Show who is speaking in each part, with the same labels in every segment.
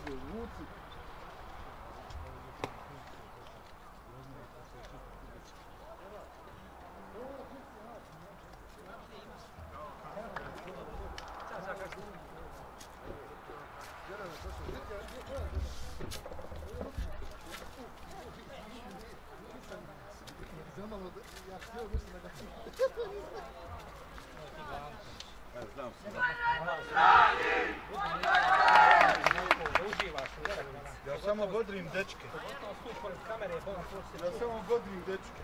Speaker 1: vuci. Zamalo ja htio mislim da ga znam. Ja samo bodrim dečke. Ja samo bodrim dečke.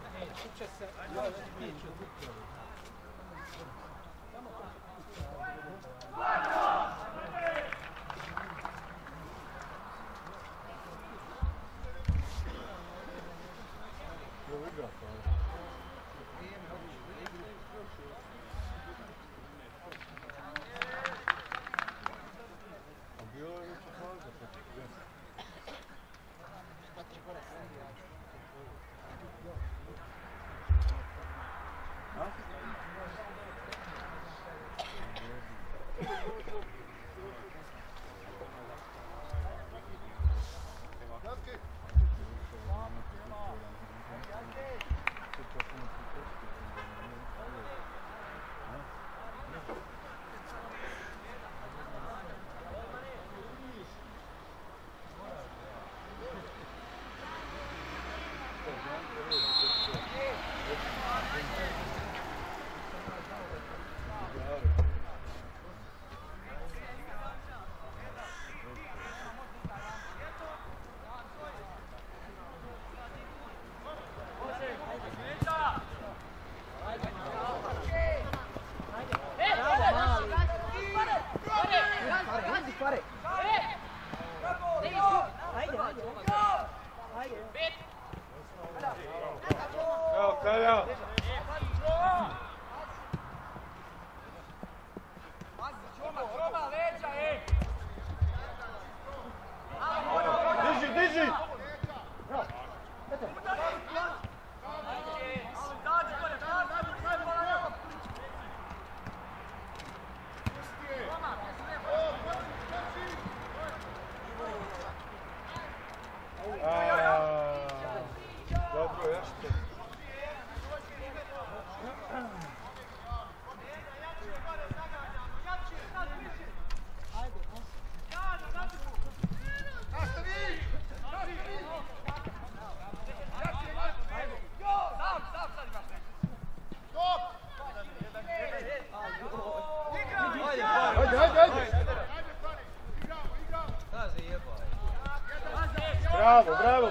Speaker 1: Bravo, bravo!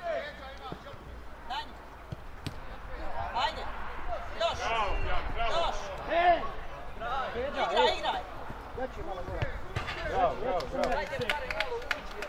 Speaker 2: Ajde! Još! Još! Igraj!
Speaker 1: Bravo, bravo, bravo!
Speaker 2: Ajde, pare malo uđi!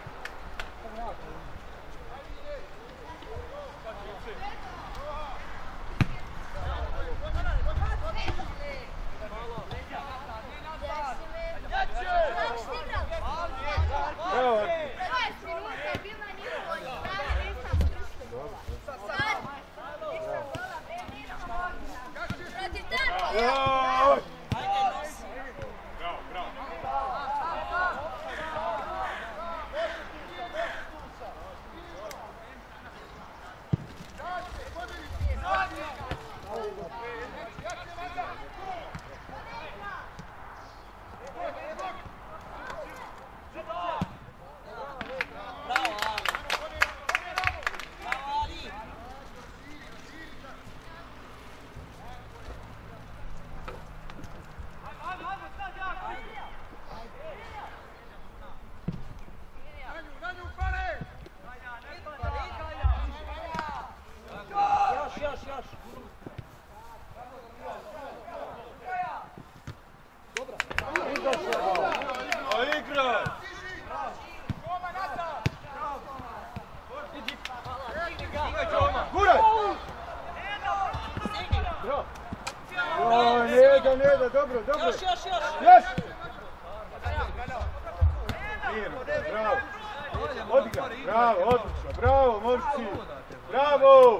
Speaker 1: Dobro, dobro!
Speaker 2: Još!
Speaker 1: Još! Bravo! Odigra! Bravo, odlično! Bravo, momci! Bravo!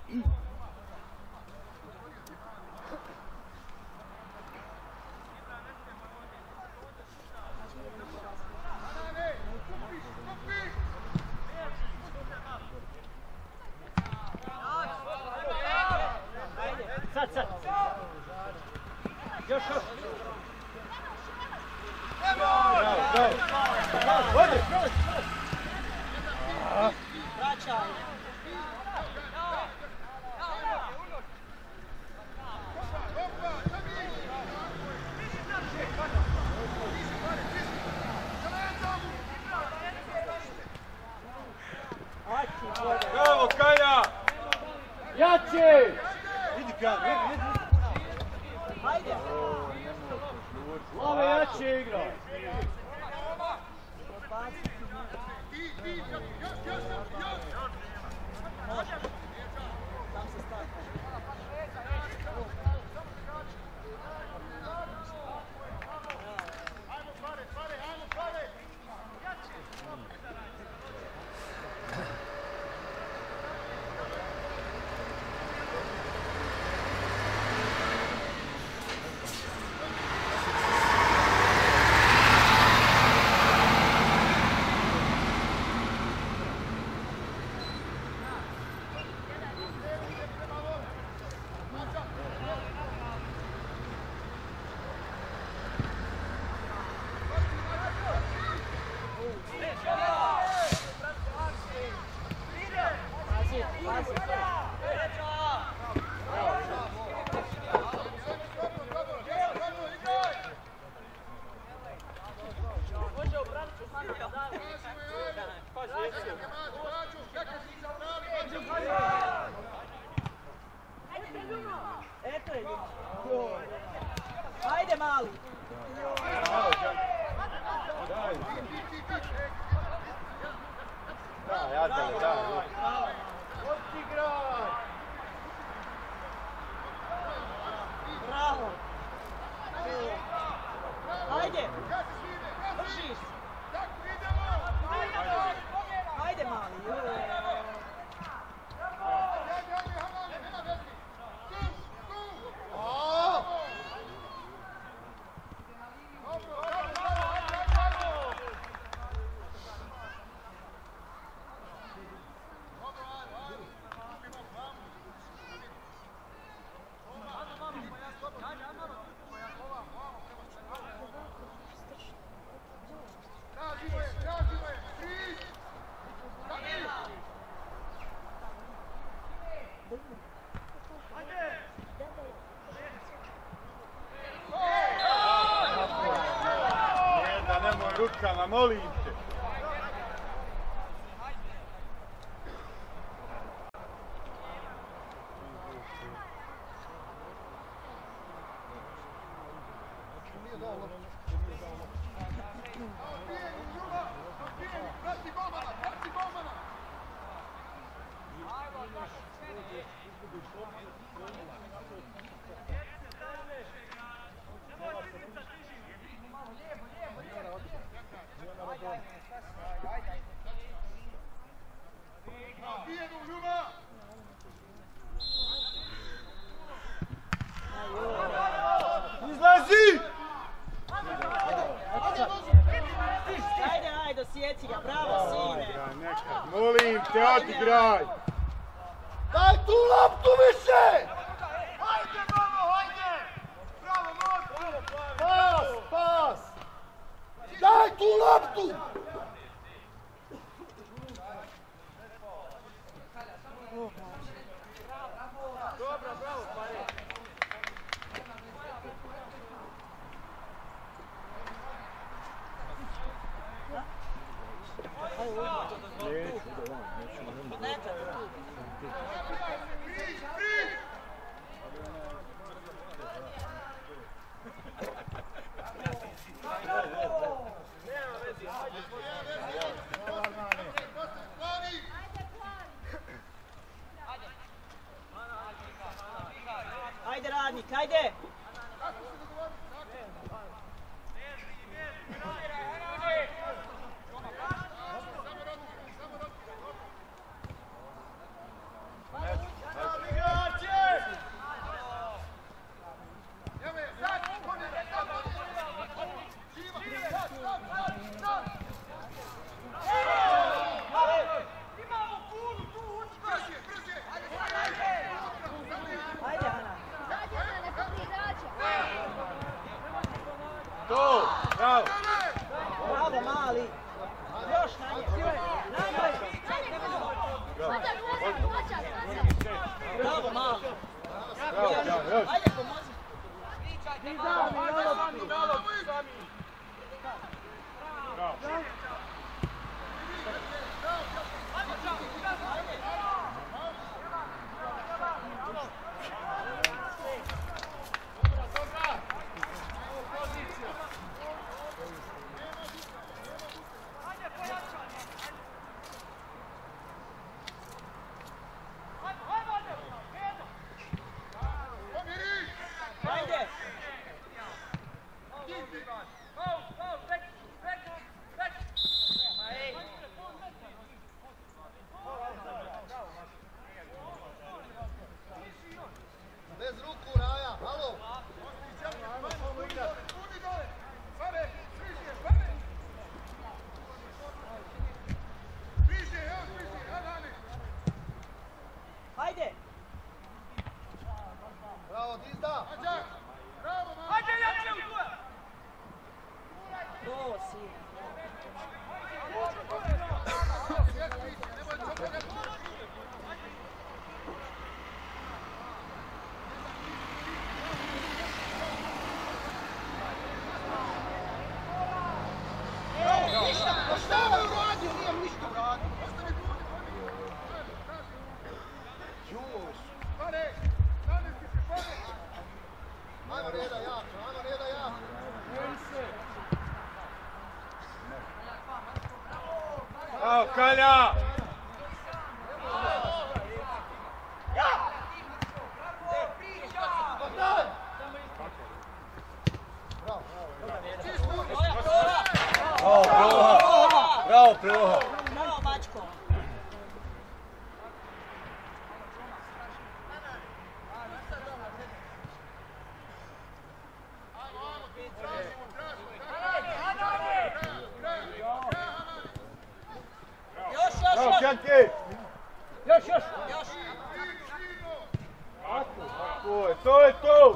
Speaker 3: Sad. Još.
Speaker 1: Bravo. Odi.
Speaker 2: Vraćaj.
Speaker 1: Bravo, Kaja!
Speaker 3: Jače!
Speaker 1: Idi, Kaja, vidi.
Speaker 2: Hajde.
Speaker 3: Lave jače igra.
Speaker 2: Tam se stavi. Eto je Ljubić. Hajde mali. Bravo. Hajde. Vršiš. Hajde mali.
Speaker 1: Nemoj ručkama, molim te. Izlazi!
Speaker 2: Ajde, osjeci ga, bravo sine.
Speaker 1: Molim te, odigraj!
Speaker 4: Daj tu loptu više!
Speaker 1: Hajde, bravo, hajde! Bravo, moć!
Speaker 4: Pas! Daj tu loptu!
Speaker 1: Dobro, bravo, Pare!
Speaker 2: Ajde radnik, ajde!
Speaker 1: Kalja!
Speaker 3: Bravo, Proha! Bravo, Proha!
Speaker 2: Bravo, Mačko.
Speaker 1: Bravo, Kjanki!
Speaker 3: Još!
Speaker 1: Tako je, to je to!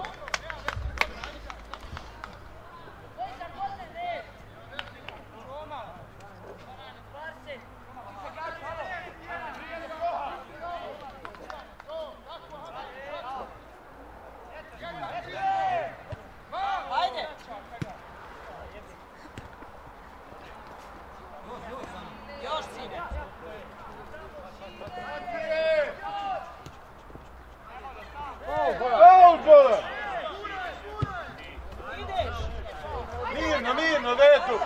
Speaker 2: Ajde. Još, sine.
Speaker 1: Faul, Bola!
Speaker 2: Ideš.
Speaker 1: Mirno, vetu!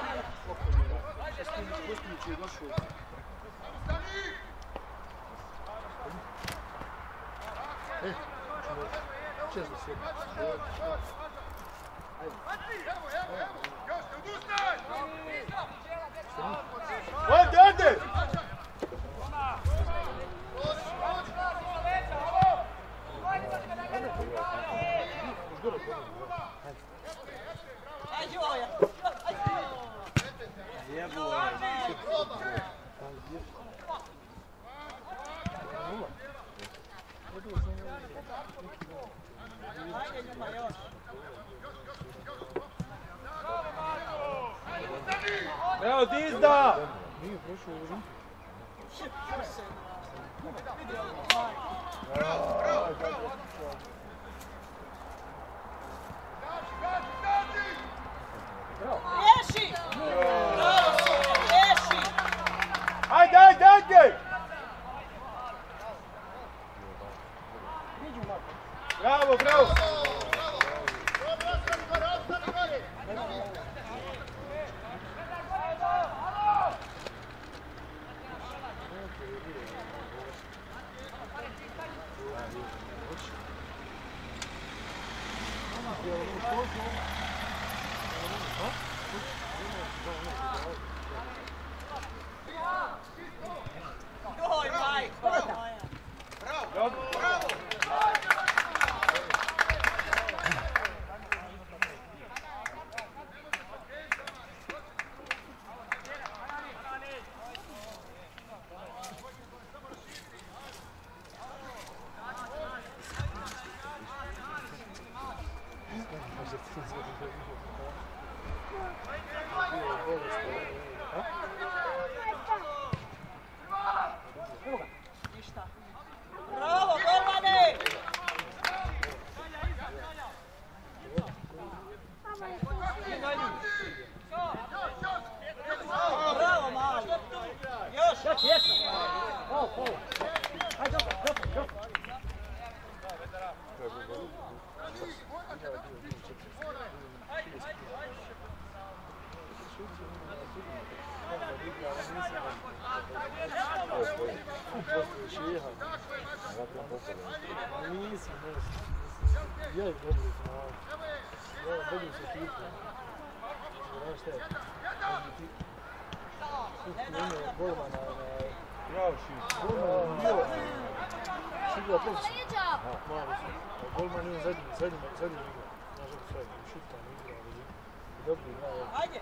Speaker 1: Ajde!
Speaker 2: Ajde, Joja. Ajde, Ljuma, još.
Speaker 1: Evo, Dizda!
Speaker 2: Riješi! Bravo, sine, riješi!
Speaker 1: Ajde! Bravo!
Speaker 2: Joj, majko moja. Ništa. Bravo, golmane! Bravo, mali! Još! Ajde!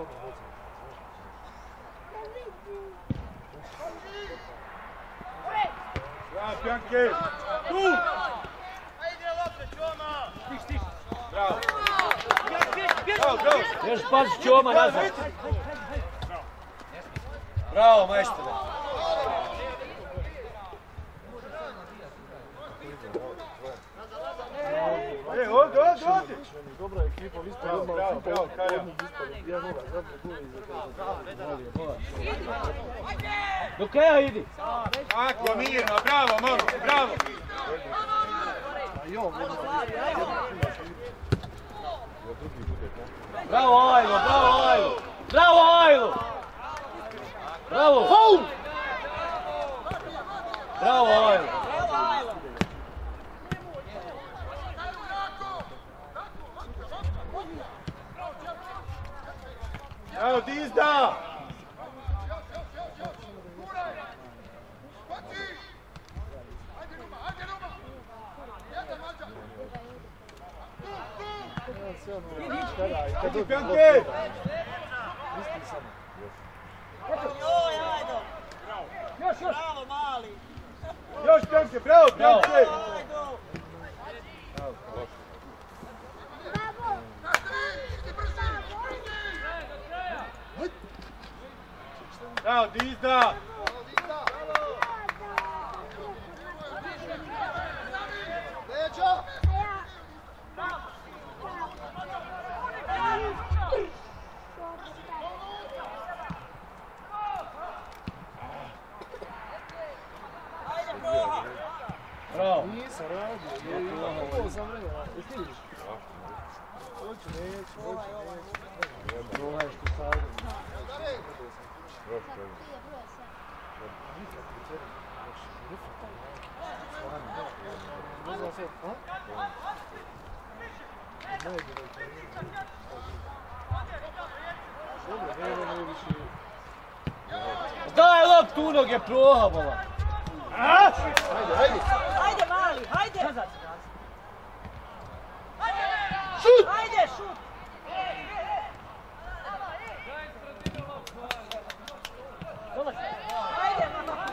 Speaker 1: Bravo, Pjanke! Tu! Bravo! Bravo!
Speaker 3: Još pazi Čoma nazad. Bravo, majstore.
Speaker 1: Ovdje!
Speaker 5: Dobra ekipa, vi ste odmah
Speaker 1: Bravo, bravo, Karja.
Speaker 5: Ja nula, dobro, gule iza
Speaker 3: Do kraja idi.
Speaker 1: Tako, mirno, bravo, momci, bravo!
Speaker 5: A i on,
Speaker 3: Bravo Ajlo, bravo Ajlo. Bravo Ajlo. Bravo.
Speaker 4: Faul!
Speaker 3: Bravo Ajlo.
Speaker 1: Evo, Dizda! Idi, Pjanke!
Speaker 2: Joj, ajde. Bravo, mali.
Speaker 1: Još, Pjanke, bravo, Pjanke!
Speaker 2: Ajde.
Speaker 1: Bravo, Dizda!
Speaker 4: Leđa!
Speaker 2: Ajde, proha.
Speaker 3: Bravo.
Speaker 5: nisam radio, ovo sam vremena, jesi vidiš? Hoću, neću. Ovaj što stavljam. Ne znam sad, a? Ne bi dobro, ne više.
Speaker 3: Daj loptu u noge proha, bola.
Speaker 4: Ajde, ajde!
Speaker 2: Ajde, mali, ajde.
Speaker 4: Šut!
Speaker 2: Ajde, šut. Ajde, mama.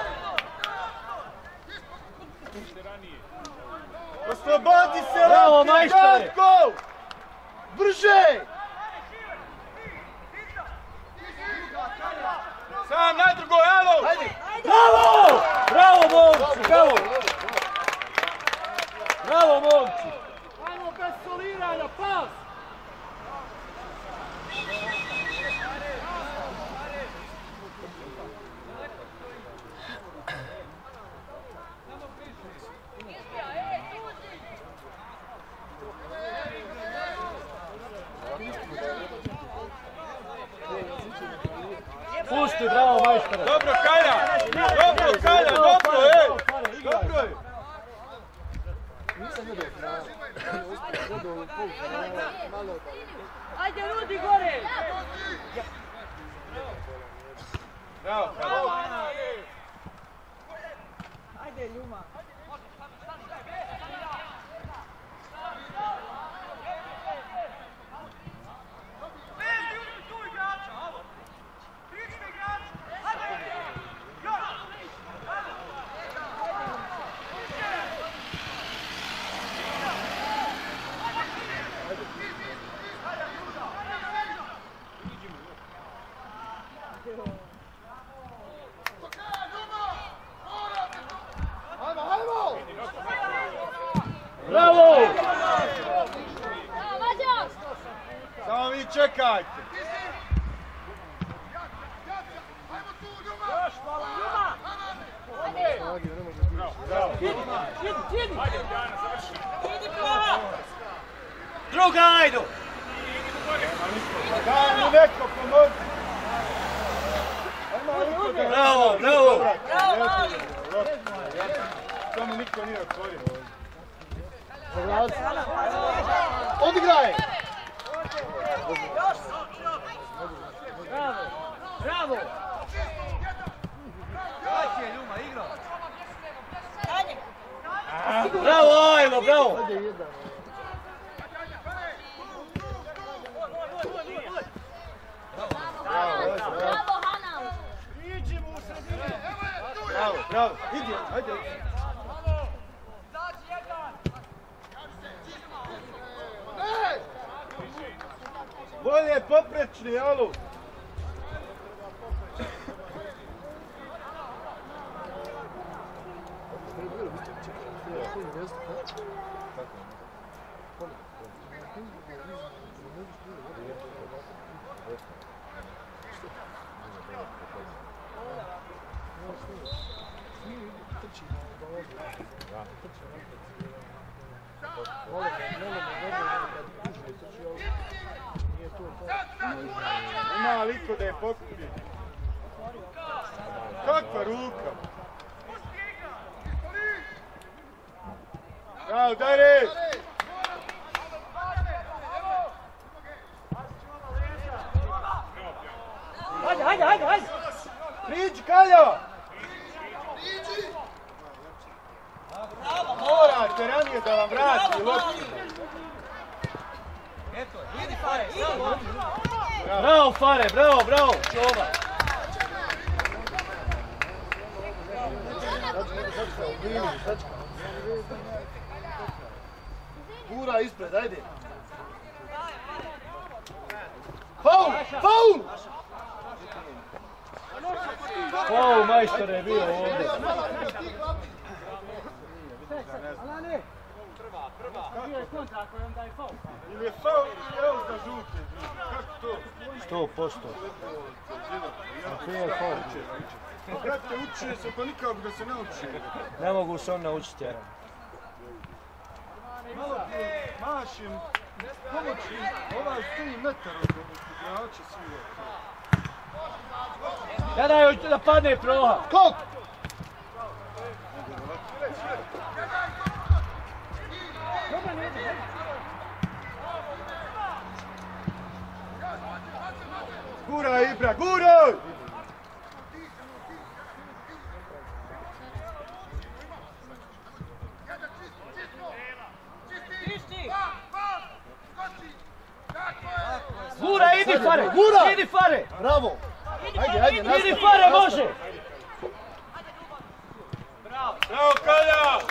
Speaker 1: Oslobodi se,
Speaker 3: Bravo,
Speaker 1: Lopke,
Speaker 3: majstore!
Speaker 1: Darko!
Speaker 4: Brže!
Speaker 1: Sam na drugo, alo!
Speaker 4: Ajde!
Speaker 3: Bravo! Bravo, momci, bravo! Bravo, momci!
Speaker 5: Ajmo bez soliranja, pas!
Speaker 3: Pusti, bravo, majstore!
Speaker 1: Dobro, Kalja! Dobro, Kalja, dobro, ej! Dobro je!
Speaker 5: Nisam gledao finale. Gledao polufinale, malo...
Speaker 2: Ajde, Rudi, gore.
Speaker 1: Bravo, Kalja!
Speaker 2: Ajde, Ljuma.
Speaker 4: Ajmo, ajmo!
Speaker 3: Bravo!
Speaker 1: Samo vi čekajte!
Speaker 5: Agio ne može biti.
Speaker 2: Idi, proha.
Speaker 3: Druga, ajdu!
Speaker 1: Daj mi neko pomoći!
Speaker 3: Bravo, bravo!
Speaker 2: Bravo, mali.
Speaker 1: To mi niko nije otvorio.
Speaker 4: Odigraj!
Speaker 2: Bravo. Bravo. Ajde.
Speaker 3: Bravo, Ajlo, bravo!
Speaker 5: Ajde jedan.
Speaker 1: Bravo, bravo. Idi, ajde. Bolje poprečni, alo. Ima liko da je pokupi. Kakva ruka? Bravo, daj red!
Speaker 3: Hajde!
Speaker 1: Priđi, Kalja! Morate ranije da vam vrati loptu.
Speaker 3: Bravo, Fare, bravo! Čova!
Speaker 4: Gura ispred, ajde. Faul!
Speaker 3: Faul, majstore, je bio ovdje.
Speaker 1: Ili je faul ili je ovo za žute? Kako to?
Speaker 3: 100%. Ako je faul.
Speaker 1: Brate, uči se pa nikako da se ne uči.
Speaker 3: Ne mogu se on naučiti, Jaran.
Speaker 1: Malo prije mašim, pomoćim, ovaj stoji metar od igrača svi.
Speaker 3: Ja daj, hoću da padne proha.
Speaker 4: Kog?
Speaker 1: Guraj, Ibra, guraj!
Speaker 3: Gura, idi Fare!
Speaker 4: Gura!
Speaker 3: Idi Fare!
Speaker 4: Bravo! Ajde,
Speaker 3: Idi
Speaker 4: nastavi.
Speaker 3: Fare, može!
Speaker 1: Bravo, Kalja!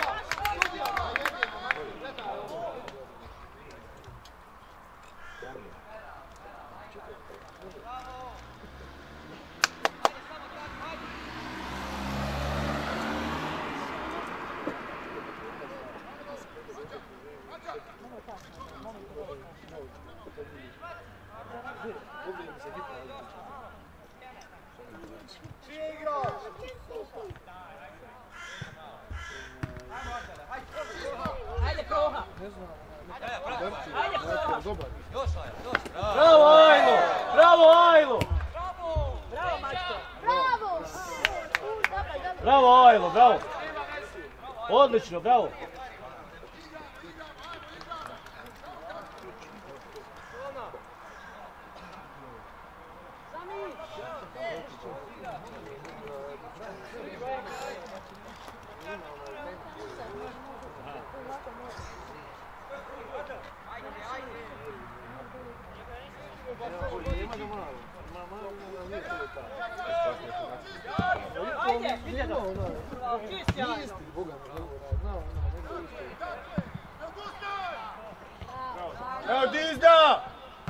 Speaker 2: Ajde, proha.
Speaker 3: Bravo, Ajlo!
Speaker 2: Bravo, mačko.
Speaker 3: Bravo, Ajlo, bravo! Odlično, bravo!
Speaker 2: Ajde, čisti, ajde.
Speaker 1: Evo Dizda!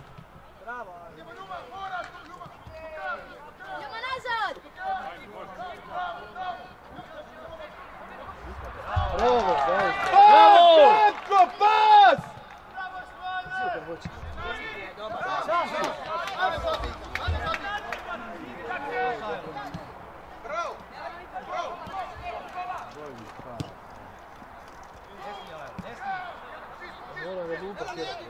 Speaker 4: Bravo, bravo.
Speaker 3: Bravo!
Speaker 1: Netko, pas!
Speaker 4: Mora da lupa tjerati.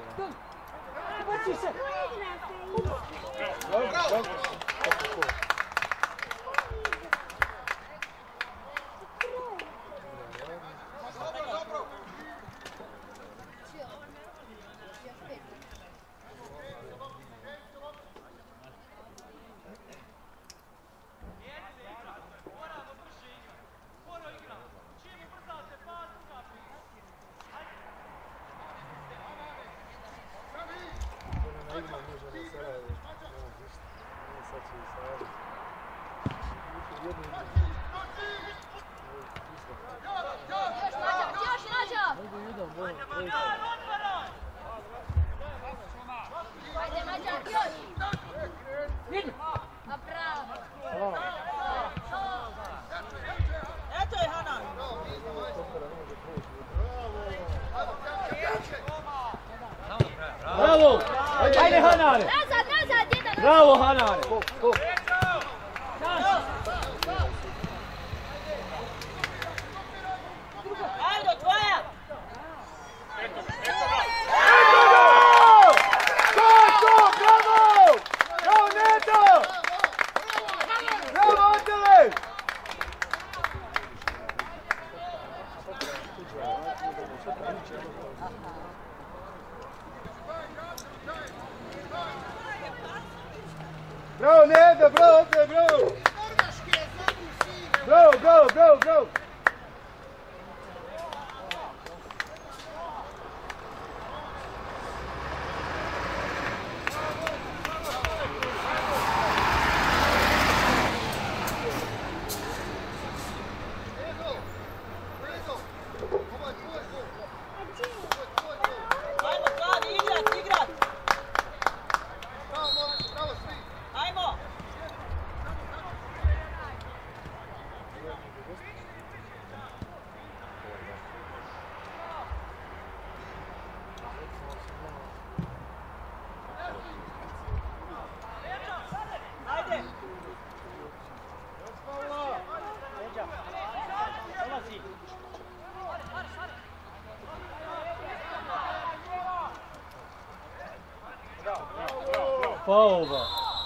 Speaker 3: Bravo, Hanane!
Speaker 2: Ajde, tvoja!
Speaker 1: Bravo, Nedo, bravo, bravo! Bravo, bravo, bravo, bravo!
Speaker 2: Ajmo, Slavi, igrat! Ajmo! Ajde!
Speaker 3: Faul, ba.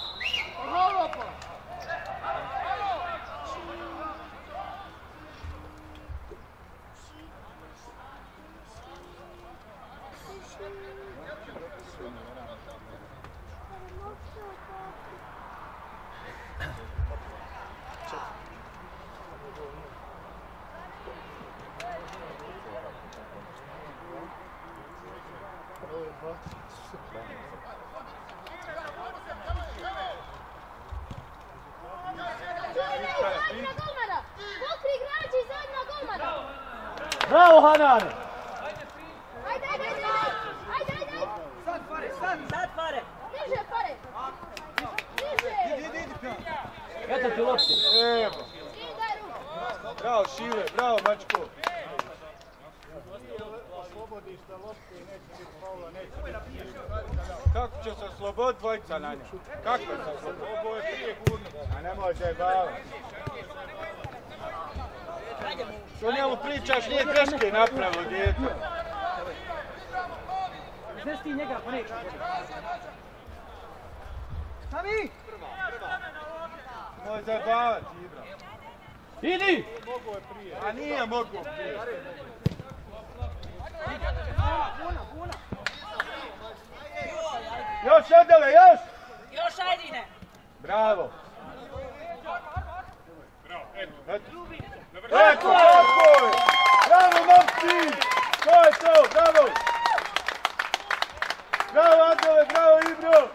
Speaker 3: Bravo, Hanane!
Speaker 2: Sad pare!
Speaker 3: Eto ti lopti.
Speaker 1: Evo! Bravo, Šile, bravo, mačko! Kako će se osloboditi dvojica na nju? Kako se osloboditi? Ovo je prije gurno. A ne može baviti. Što njemu pričaš, nije greške napravio, djete.
Speaker 2: Gdje si ti njega poneći? Sami!
Speaker 1: Moj zabavati, Ibra.
Speaker 3: Idi!
Speaker 1: A nije mogu prije. Još odele, još!
Speaker 2: Još ajdine!
Speaker 1: Bravo! Tako je! Bravo, momci! To je to, bravo! Bravo, Andove, bravo, Ibro!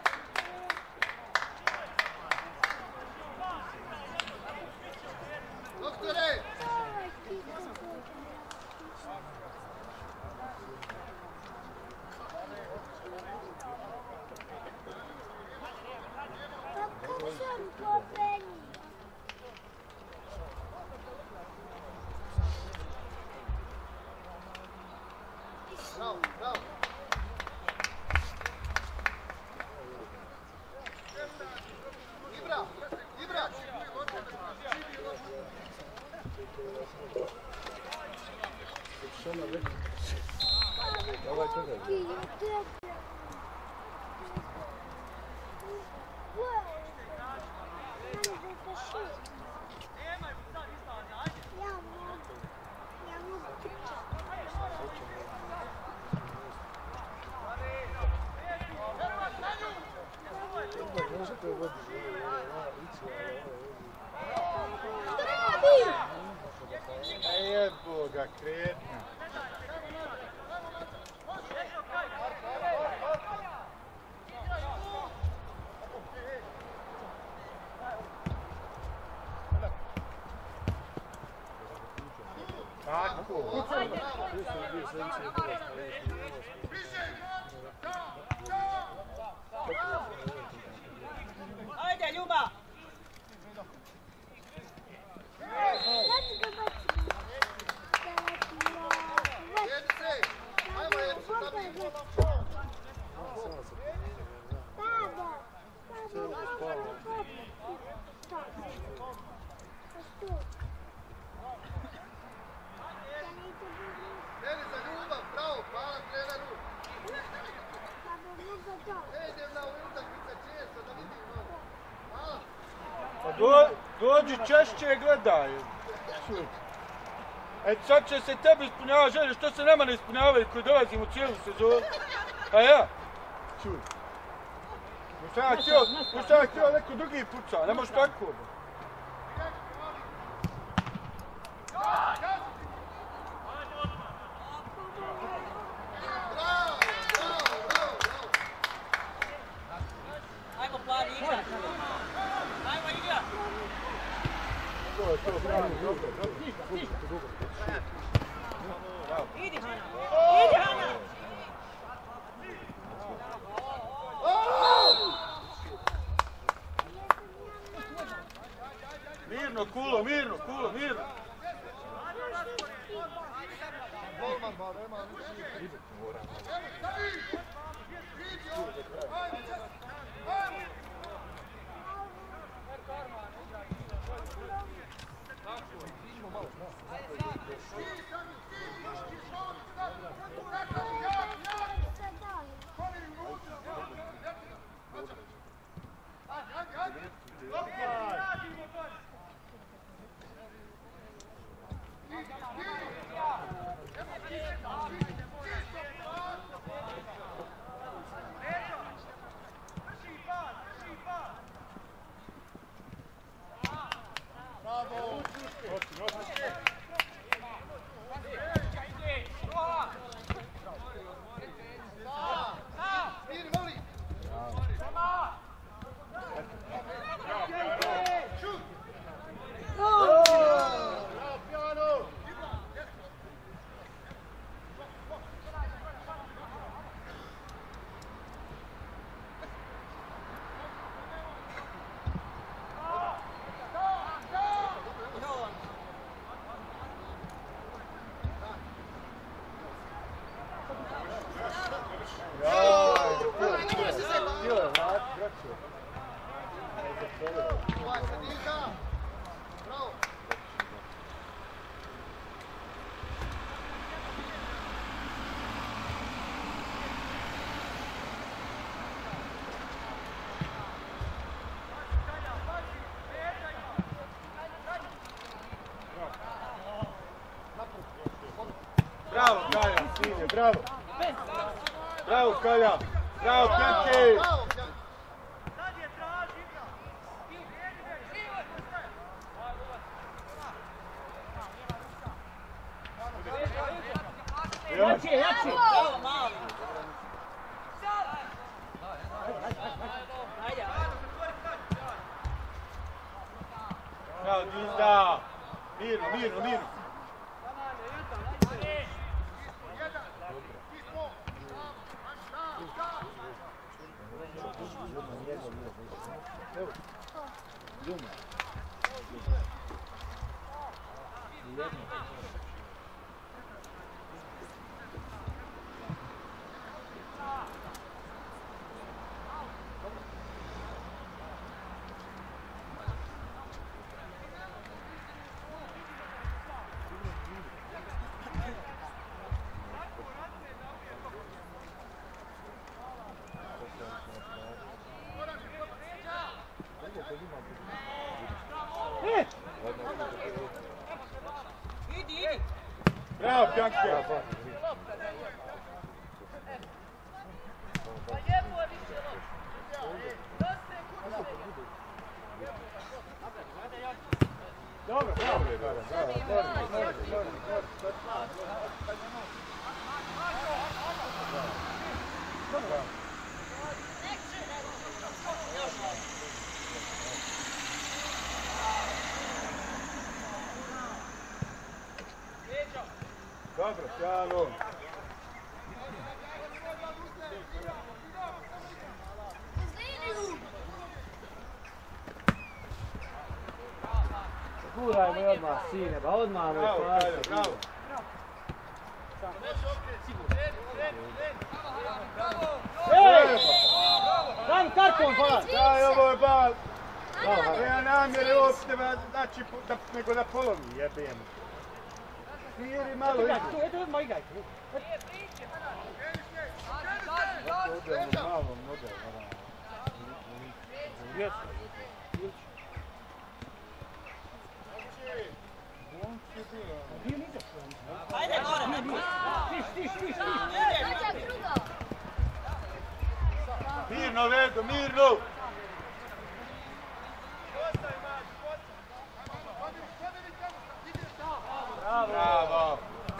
Speaker 1: Jebo ga, kretna. Tako.
Speaker 2: Ajde, Ljuba!
Speaker 1: Dođi češće, gledaj. E sad će se tebi ispunjavati želje, što se nama ne ispunjavaju koji dolazimo cijelu sezonu? A ja? Čuj. Možda ja htio neko drugi puca, ne može tako.
Speaker 2: Ajmo plavi igra. Ajmo igra. Idi Hana. Idi Hana.
Speaker 1: Mirno, Kulo, mirno. Bravo, Kalja, Sinje, bravo. Bravo, Kalja. Bravo, Pjanke.
Speaker 2: Jači. Bravo, mali.
Speaker 1: Bravo, Dinda. Mirno.
Speaker 2: Idi.
Speaker 1: Bravo, Pjanke. Dobro, bravo. Dobro, sjajno.
Speaker 3: Guraj me odmah, sine, ba odmah me pasti.
Speaker 1: Bravo.
Speaker 3: Daj karton, Falan!
Speaker 1: Daj, ovo je bal. Nema namjere uopšte, znači, nego da polovi, jebem. Smiri malo idu.
Speaker 3: Eto, odmah igrajte.
Speaker 1: Malo model,
Speaker 2: Ajde gore, neko.
Speaker 3: Tiš.
Speaker 1: Mirno, Vedo, mirno! Bravo!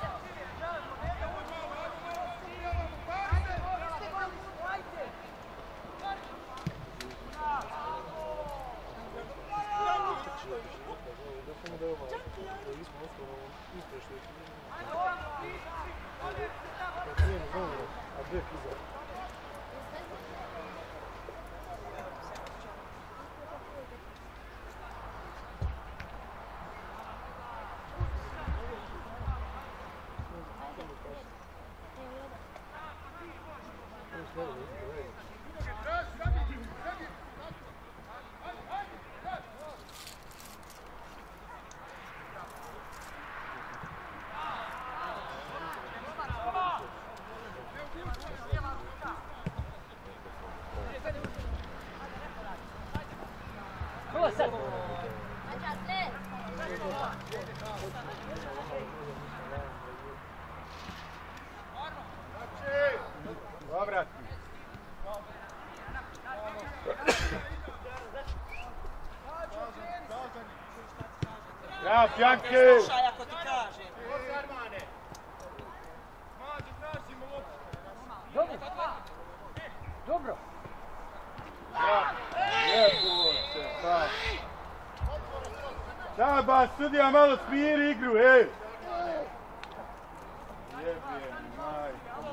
Speaker 1: Dobra. Ja, Pjanke!
Speaker 2: Slušaj ako ti kažem.
Speaker 5: Dobro.
Speaker 1: Lijepo se, pa. Šaba, sudija, malo smiri igru, ej! Jebijem, majko.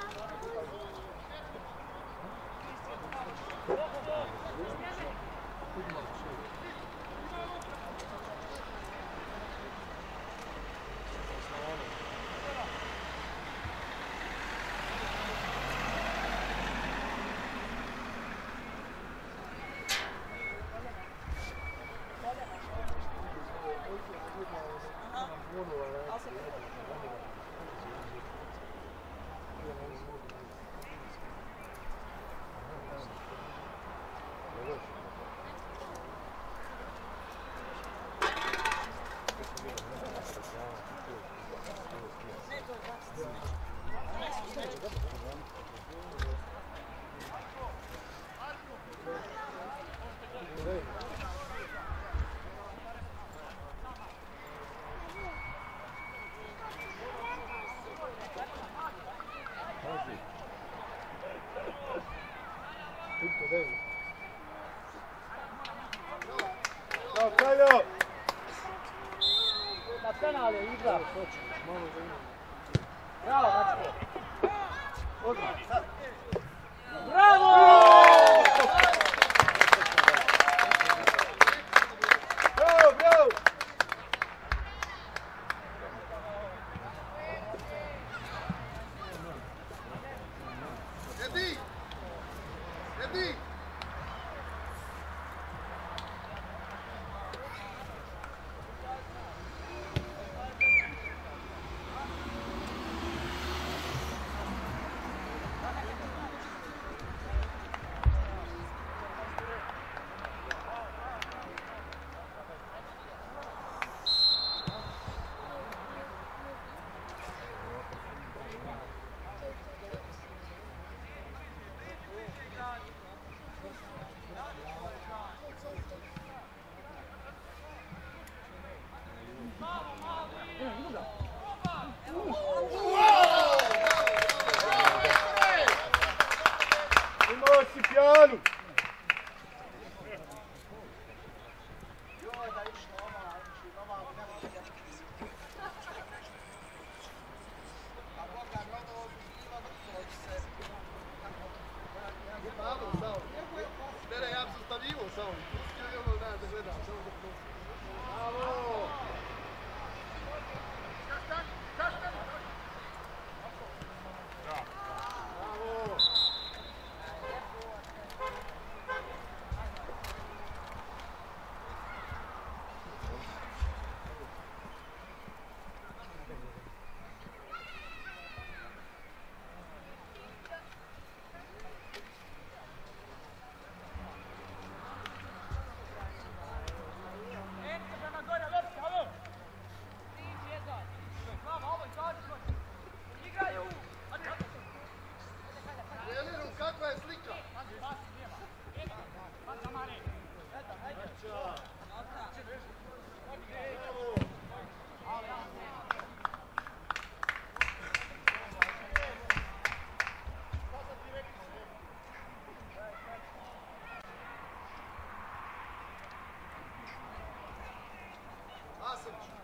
Speaker 1: Ćao, Kaljo!
Speaker 5: Na penal je igra. Bravo, Mačko. Bravo!
Speaker 1: Bravo, bravo!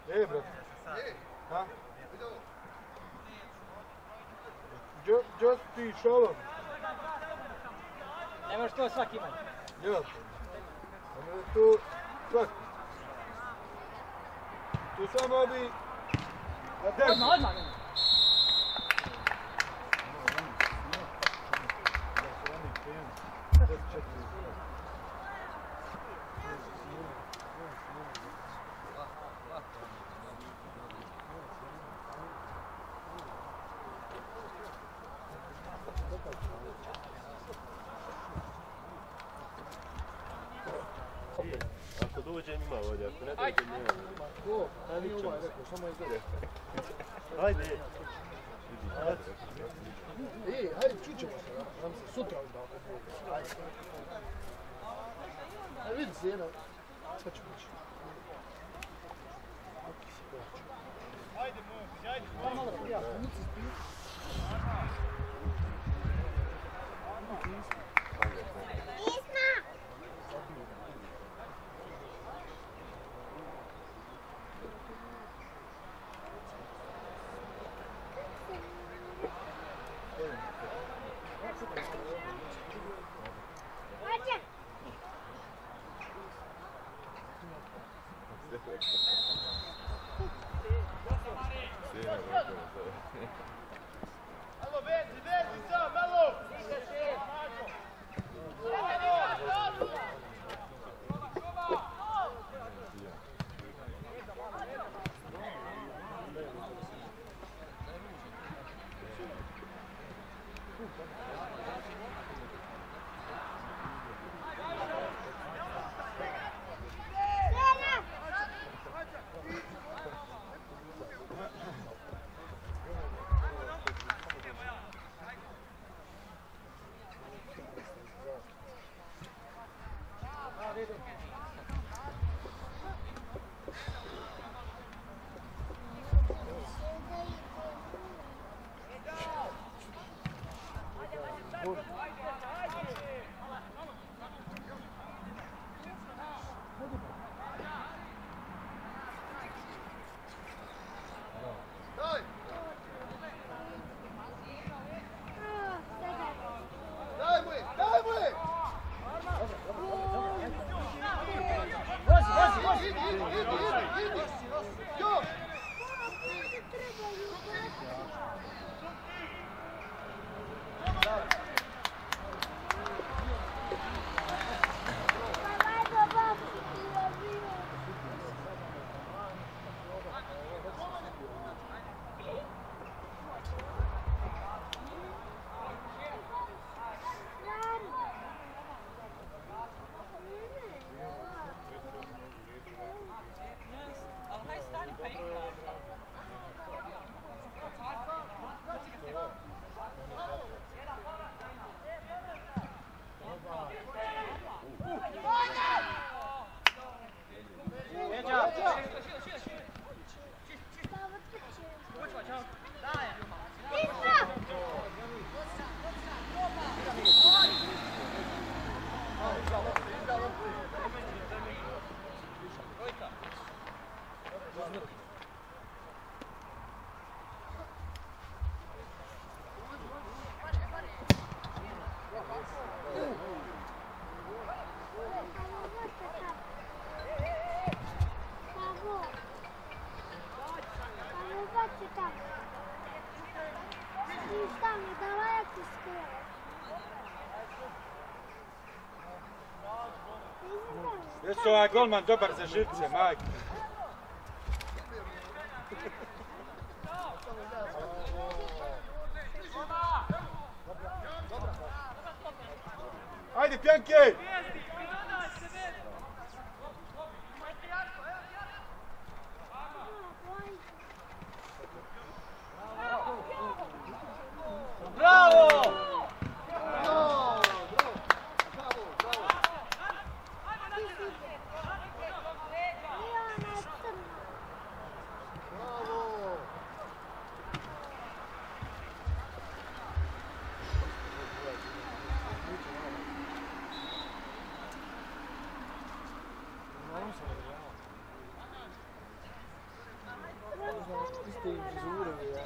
Speaker 4: brate. Ha? Just ti šalom.
Speaker 3: Ne možeš to svaki imati.
Speaker 4: Jel? Ono je to svaki. Tu samo bi... Na derbi.
Speaker 3: Odmah.
Speaker 6: Ako dođem ima ovdje, ako ne dođem nema.
Speaker 4: Ko? Da nije ovaj rekao, samo je zove.
Speaker 6: Ajde.
Speaker 4: Hajde, čućemo se, nam se sutra onda ako bude. Ajde. Ajde, vidi se jedna. Sad ćemo ići.
Speaker 1: Ajde, momci, ajde, momci.
Speaker 4: Ja, nici spiju.
Speaker 1: Alo, vezi, sam, alo! Jesu ovaj golman dobar za živce, majke. Ajde, Pjanke!
Speaker 3: Bravo!
Speaker 5: te frizure, ja.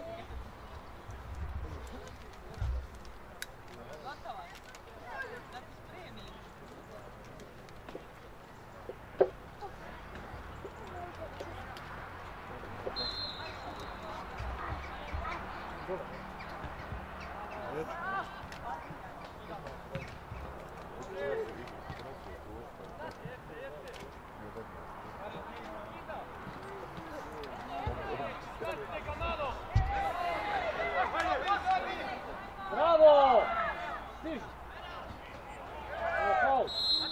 Speaker 3: Bravo! Stiži! Ovo faul.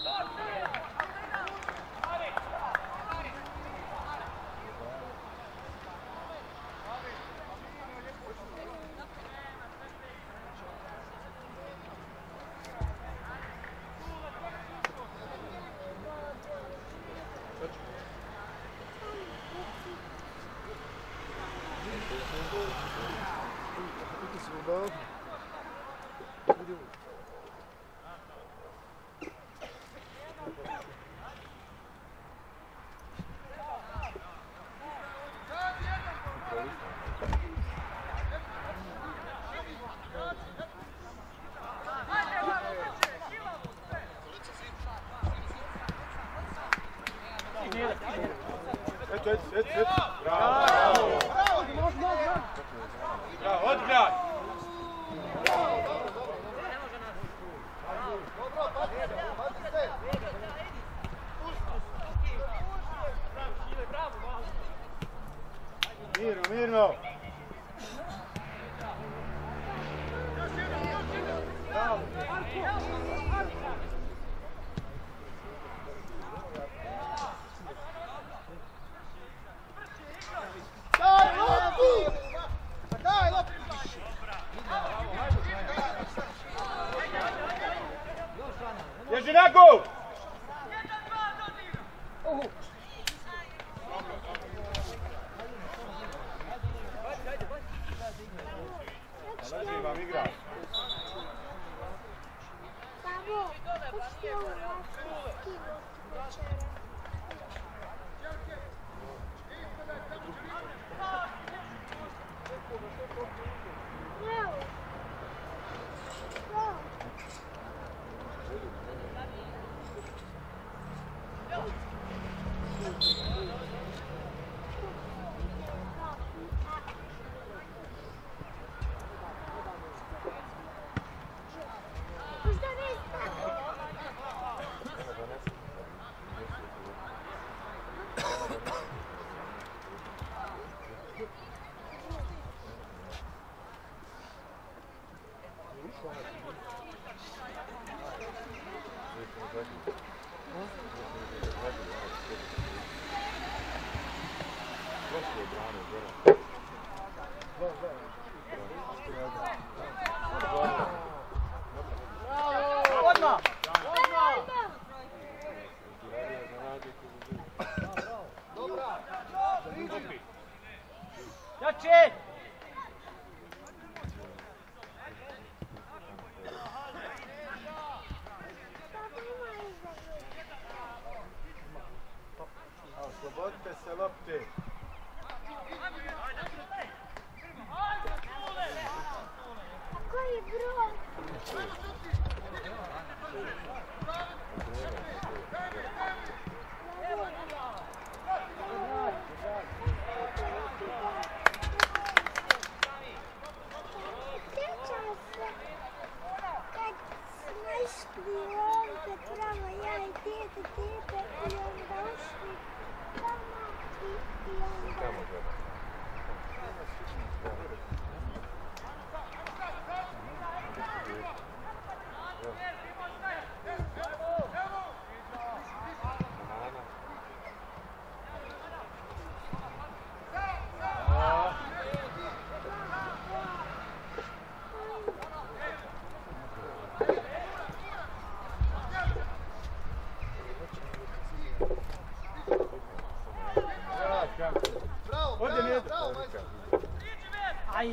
Speaker 1: Bravo! Bravo, odgrad! Mirno, mirno! Ježi na gol! Vam igra.
Speaker 7: Samo, pusti ovo vaše skivo večera. Bravo. Bravo.
Speaker 3: Jače!
Speaker 1: Oslobodite se lopte.
Speaker 7: A koji broj? Sjećam se kad smo išli ovdje pravo ja i dete i onda ušli tamo i onda...
Speaker 3: Aj!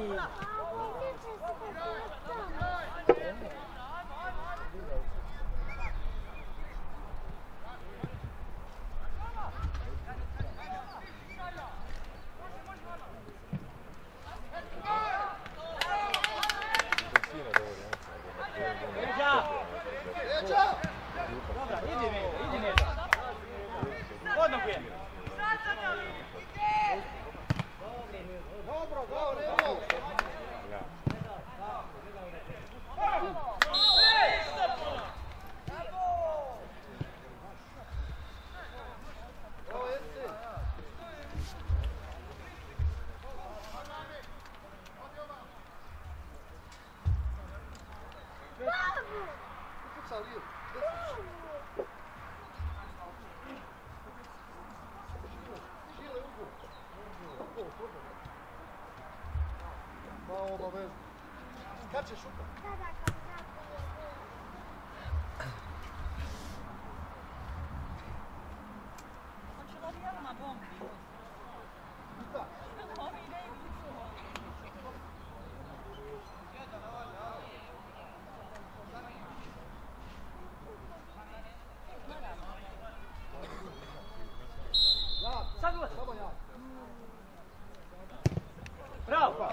Speaker 4: obavezno. Kad će šuta?
Speaker 7: Sada kad zapije.
Speaker 2: Hoće li ovi odmah bombi?
Speaker 4: Da.
Speaker 2: Ovi ne idu.
Speaker 3: Sad ulazi.
Speaker 4: Samo ja.
Speaker 3: Bravo.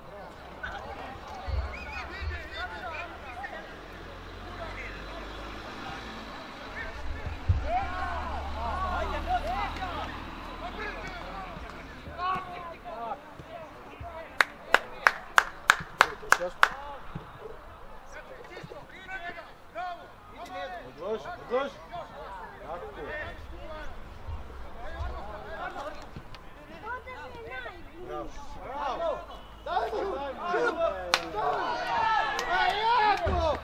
Speaker 1: Odloži, odloži. Tako. Bravo. Bravo.
Speaker 4: Daj mu! Aj, jako!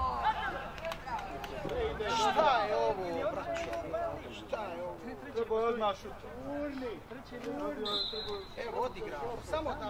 Speaker 4: Šta je ovo, braćo? Šta je ovo?
Speaker 1: Treba je odmah šuta.
Speaker 4: Evo, odigramo. Samo da...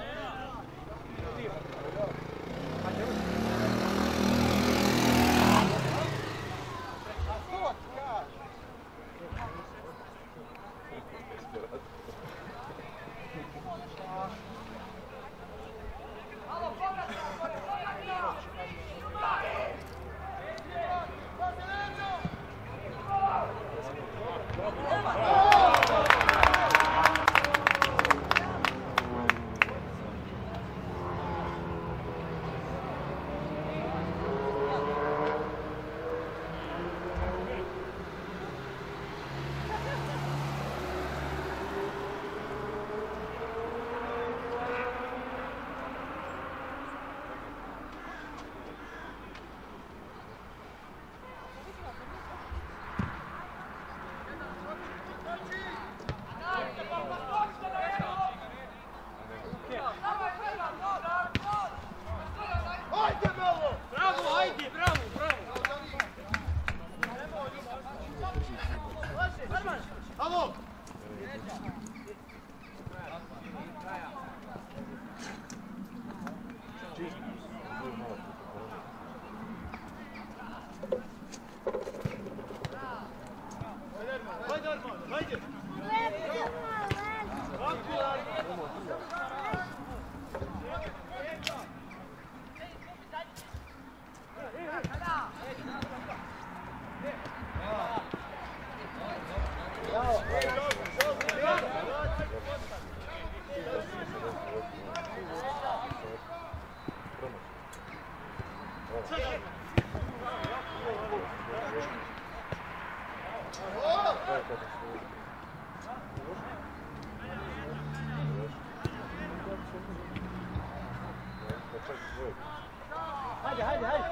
Speaker 3: Hajde, hajde, hajde.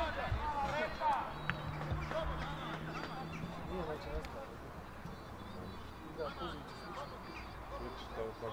Speaker 4: Nije neće nastaviti. Da, pozici slično.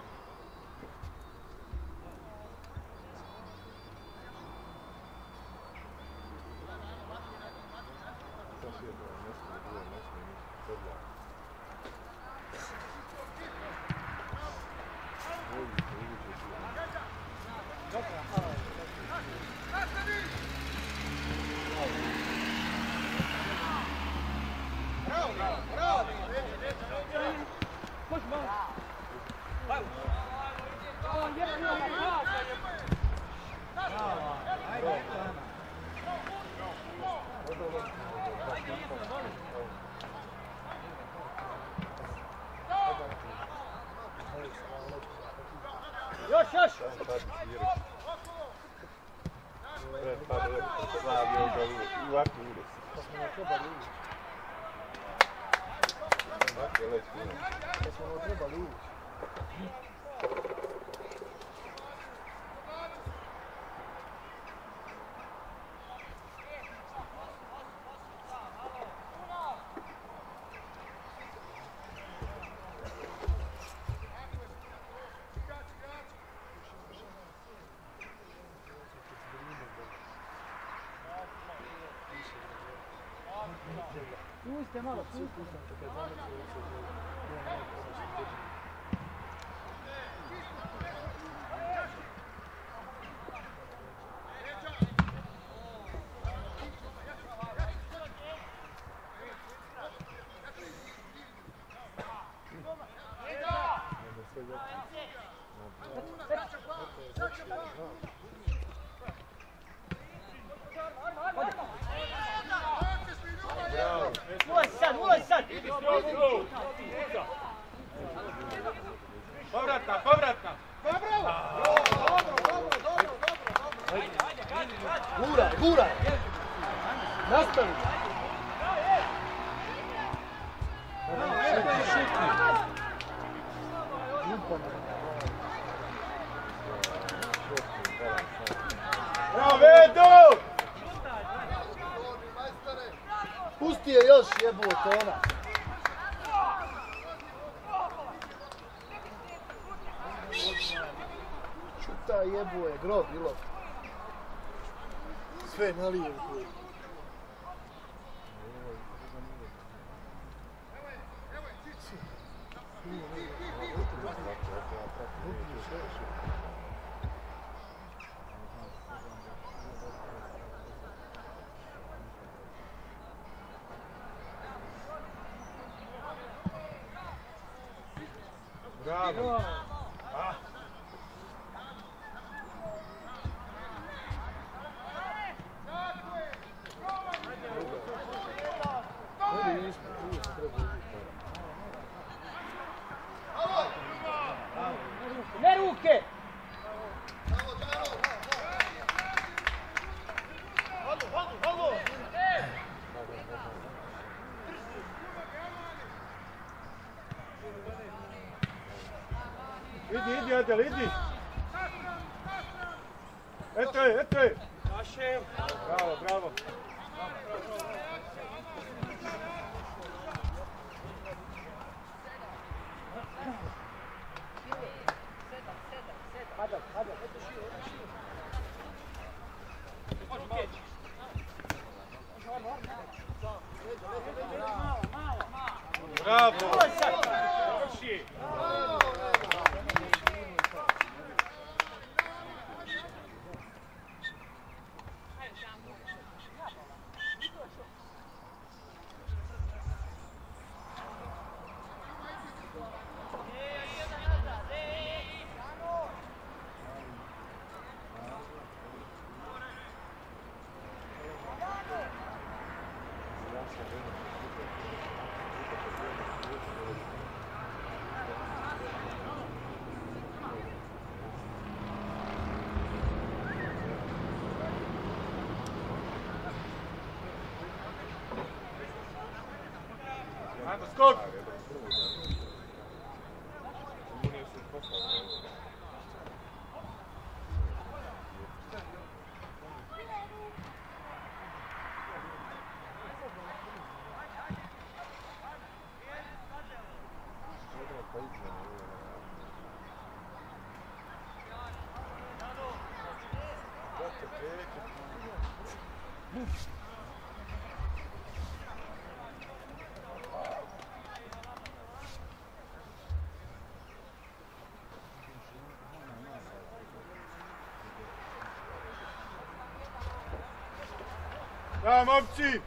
Speaker 3: Još, još! Pustite malo, pustite.
Speaker 4: lakše.
Speaker 3: Ulazi sad!
Speaker 1: Povratna!
Speaker 4: Guraj! Nastavi!
Speaker 1: Bravo, Vedo!
Speaker 4: Pusti je još jebote ona. Čuta jebu je grob bilo. Sve nalije u koju.
Speaker 1: Bravo!
Speaker 3: Ne ruke!
Speaker 1: Idi, Adel, idi! Eto je! Bravo! Bravo! Ajmo, skok! Da, momci!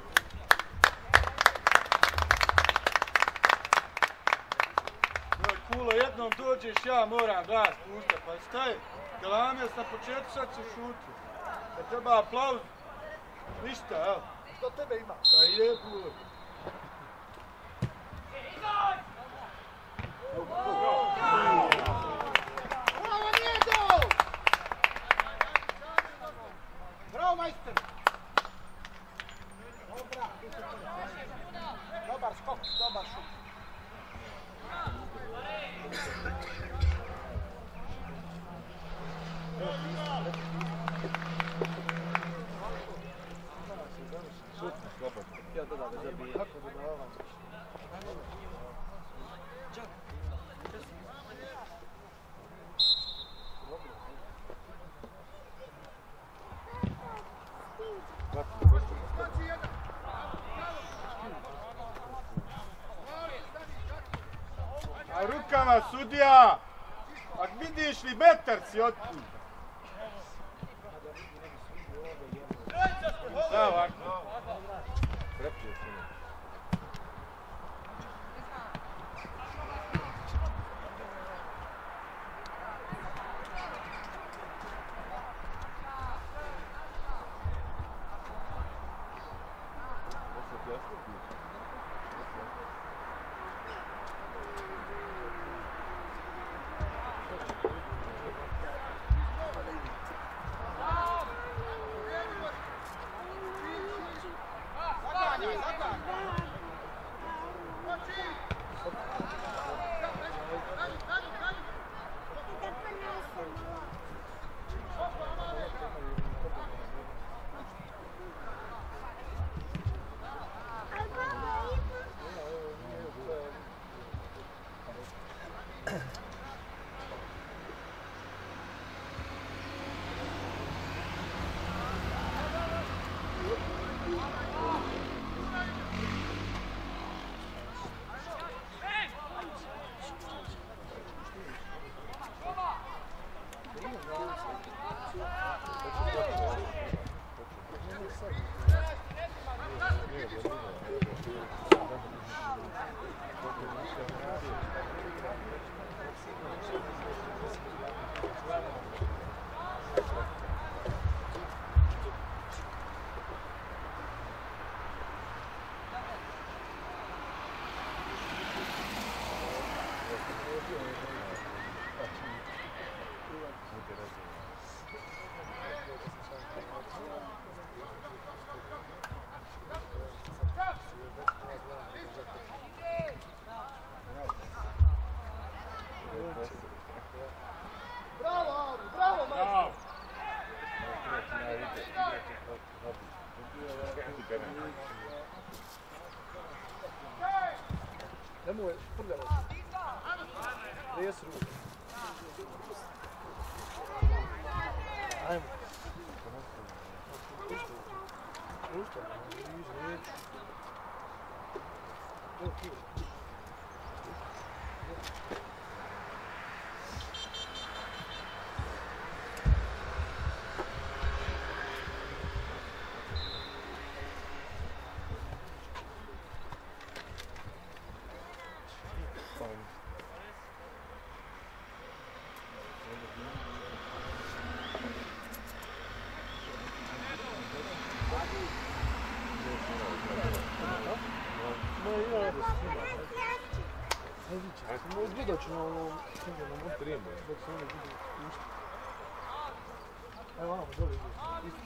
Speaker 1: Kulo, jednom dođeš, ja moram glas puštat, pa šta je? Galamio sam na početku, sad ću šuti. Da treba aplauz. Ništa, evo.
Speaker 4: Što tebe ima?
Speaker 1: Pa jebu.
Speaker 4: Bravo, Njedo! Bravo, majster! Dobar skok, dobar šut.
Speaker 3: Ja dodam da zabije.
Speaker 4: Kako bi davala?
Speaker 1: A rukama sudija! Ak vidiš li metar si od tu? Da, ovako.
Speaker 4: Nemoj prljavo. Res ruke. Ajmo. Pušta, neću. Gledat ću na ovom singelnom odprimu, dok se oni budu puštiti. Evo vamo, dole ide.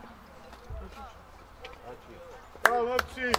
Speaker 1: Bravo, momci!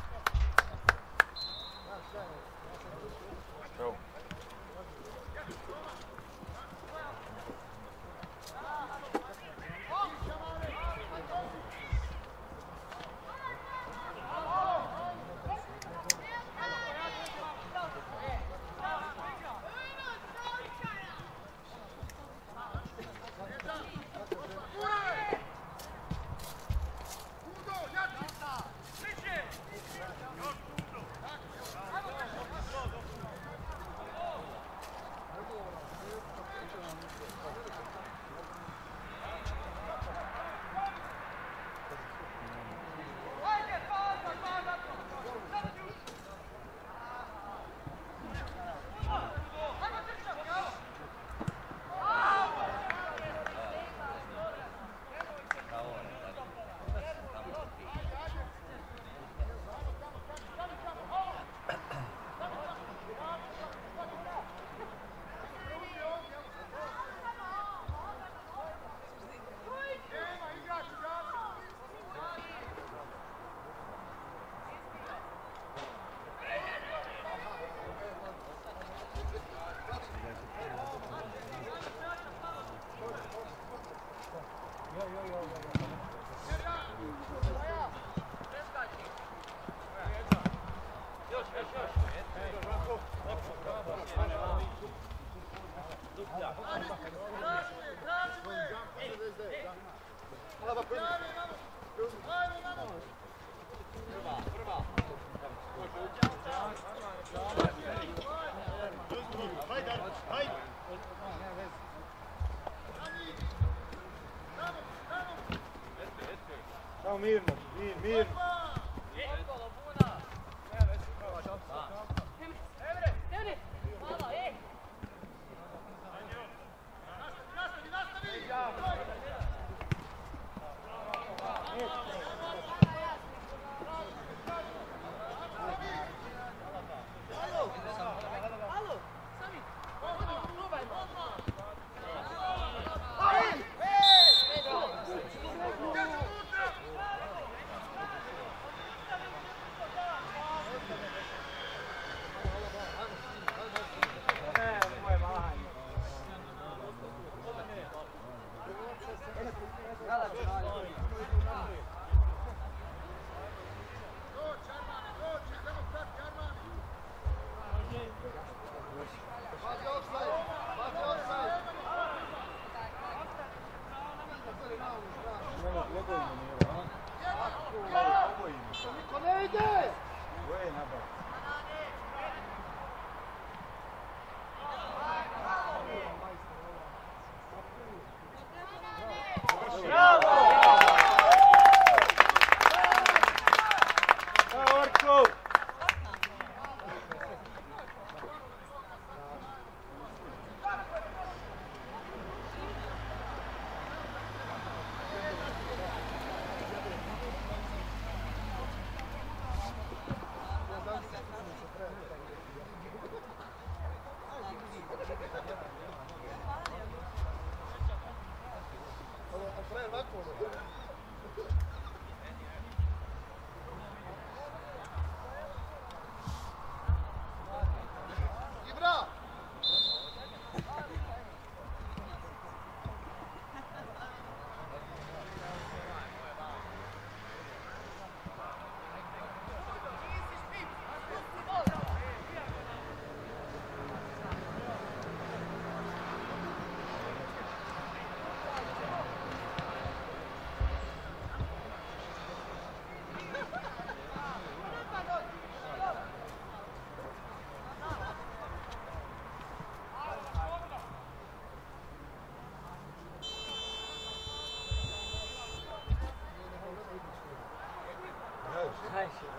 Speaker 1: Samo mirno, mirno.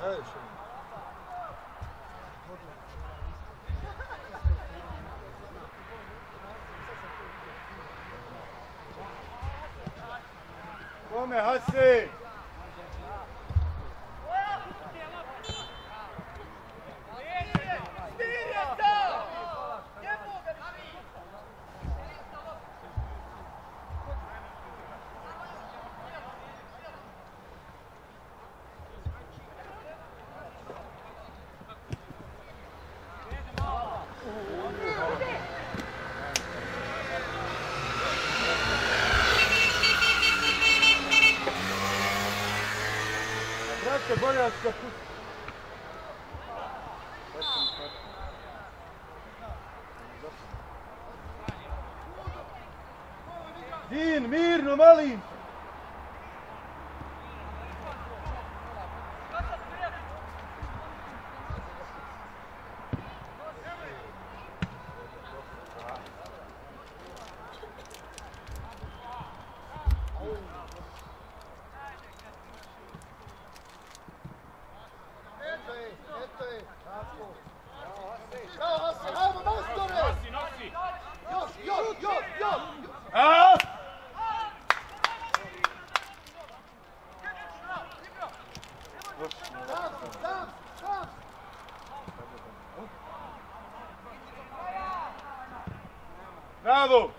Speaker 1: Daješ. Kome, Hasi? Brate, boljačka pusti. Din, mirno, malim! Bravo!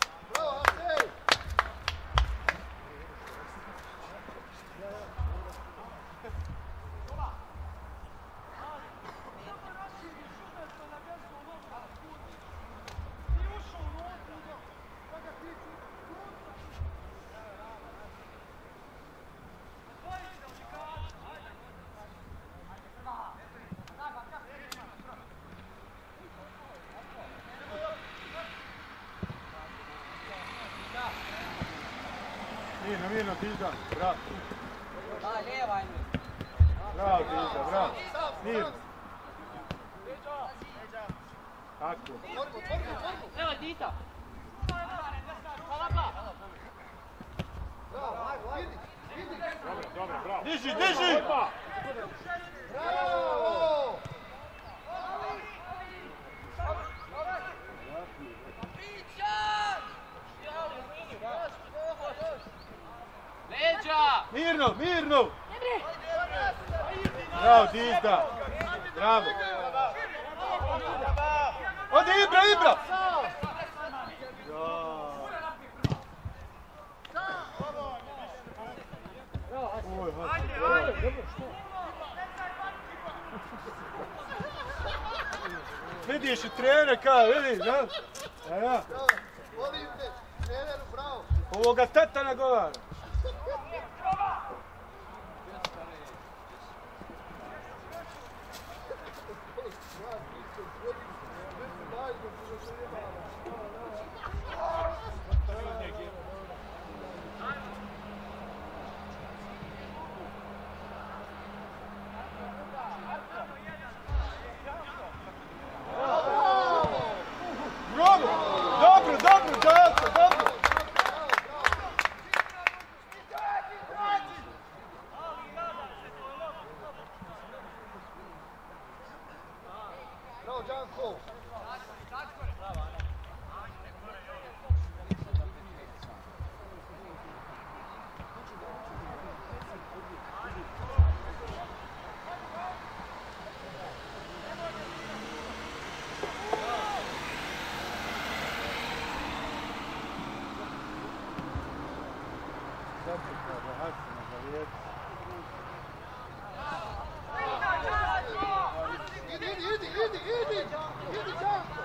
Speaker 1: Mirno, Tilda, bravo.
Speaker 3: Da, lijeva ajme.
Speaker 1: Bravo, Tilda, bravo. Mirno. Tako.
Speaker 3: Evo, Dita.
Speaker 1: Diži, diži!
Speaker 4: Bravo!
Speaker 3: Leđa!
Speaker 1: Mirno, mirno! Bravo, Tilda. Bravo. Ode, Ibra, Ibra! Oj, vidiš i trener kao, vidiš, ja? Ja.
Speaker 4: Volim te, treneru, bravo!
Speaker 1: Ovoga tata nagovara. Bravo! Dobro, dobro, Đalko, dobro!
Speaker 4: Bravo, Đanko! Idi, Đanko!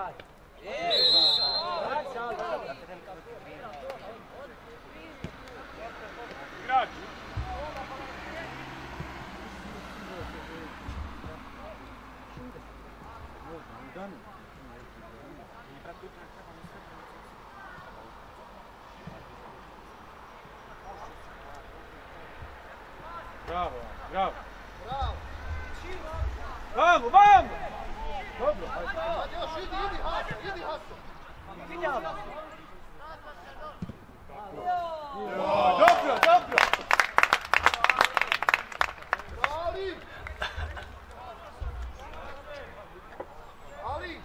Speaker 1: Igrač! Bravo, bravo! Vamo, vamo! Dobro,
Speaker 4: Ajde još, idi Hasan!
Speaker 1: Dobro, dobro!
Speaker 4: Ali! Ali!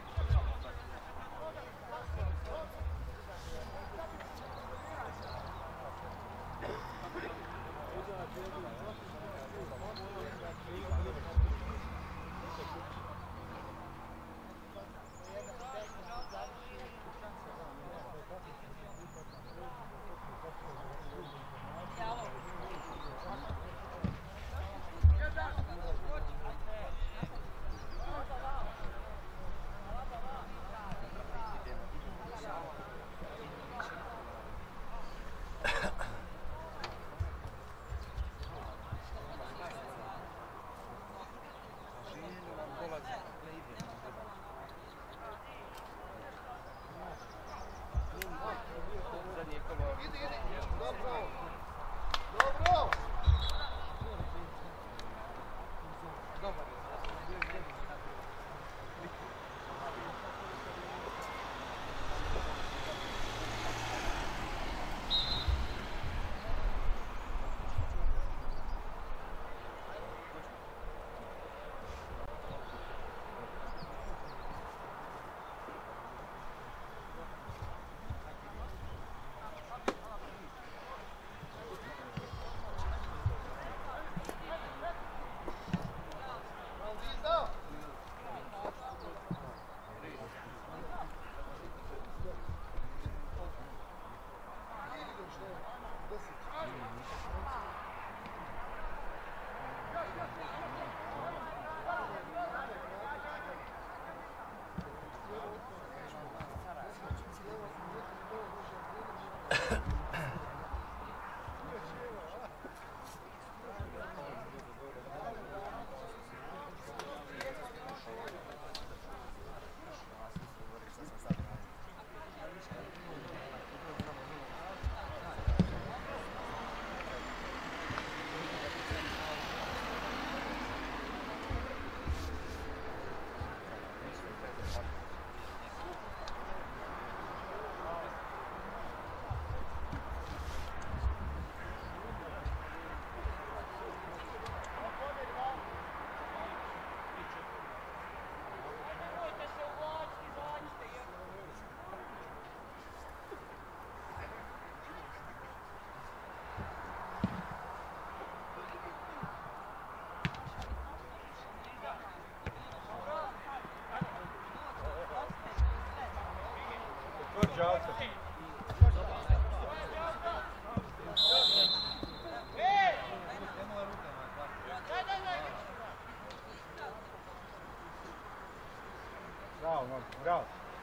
Speaker 1: Bravo, bravo.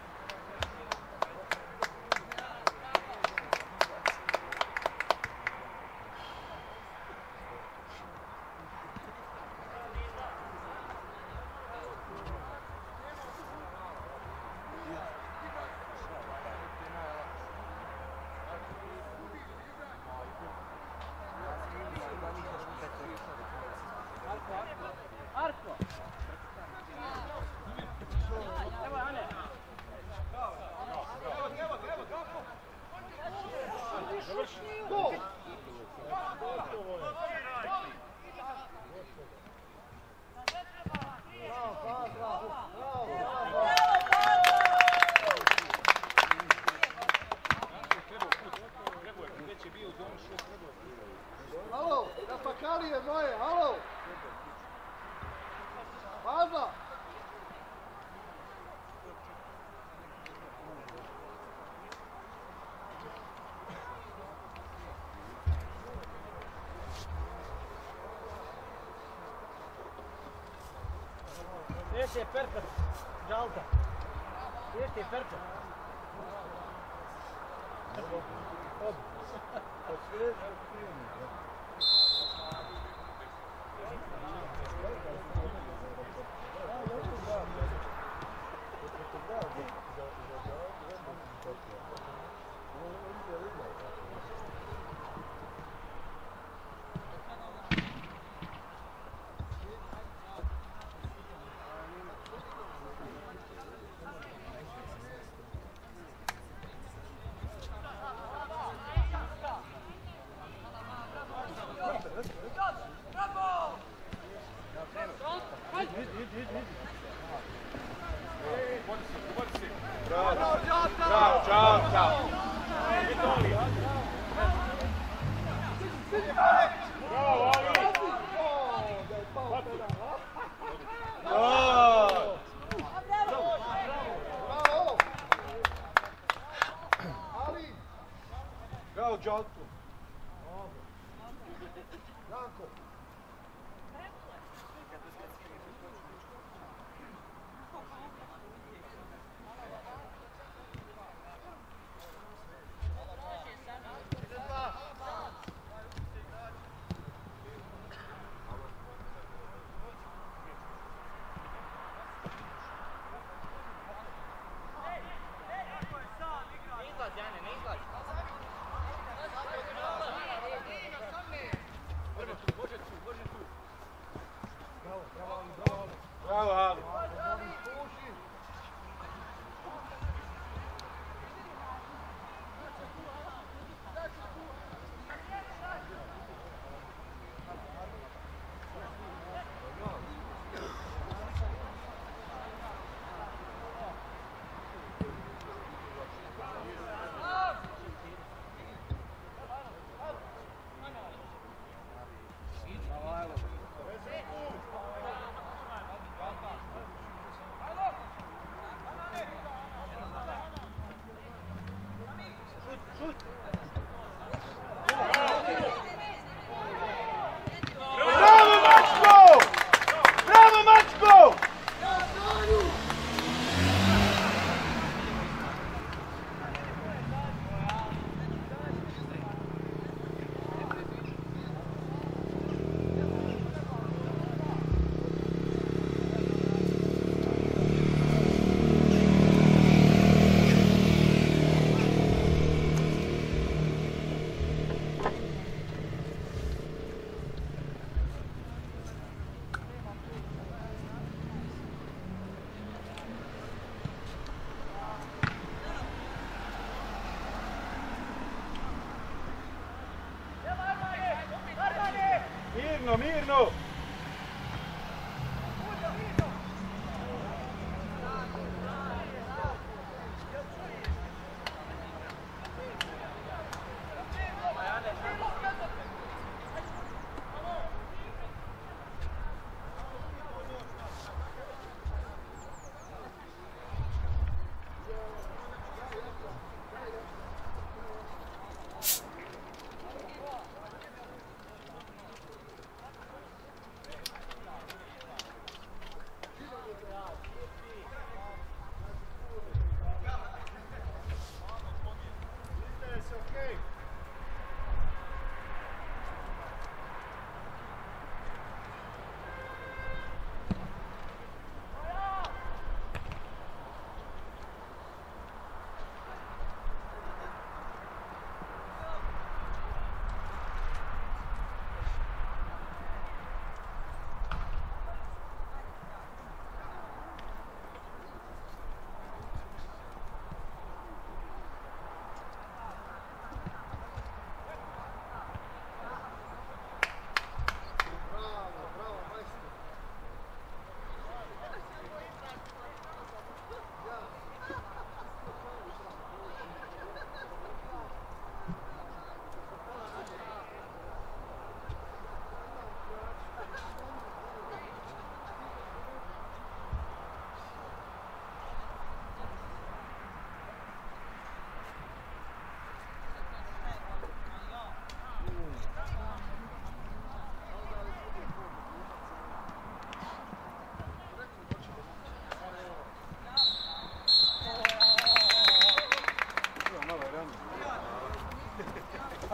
Speaker 4: Halo, na pakalije moje, halo! Baza!
Speaker 3: Sljedeći je Perper, Žalta.
Speaker 1: Bravo, Đolko.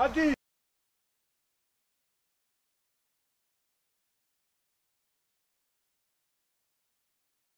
Speaker 1: Adi!